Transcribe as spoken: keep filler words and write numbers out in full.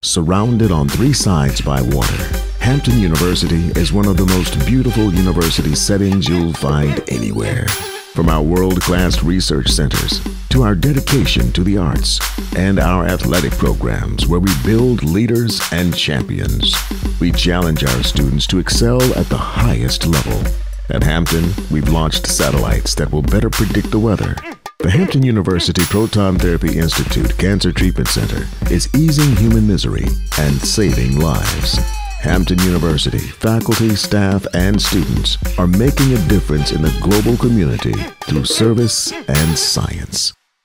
Surrounded on three sides by water, Hampton University is one of the most beautiful university settings you'll find anywhere. From our world-class research centers to our dedication to the arts and our athletic programs where we build leaders and champions, we challenge our students to excel at the highest level. At Hampton, we've launched satellites that will better predict the weather. The Hampton University Proton Therapy Institute Cancer Treatment Center is easing human misery and saving lives. Hampton University faculty, staff, and students are making a difference in the global community through service and science.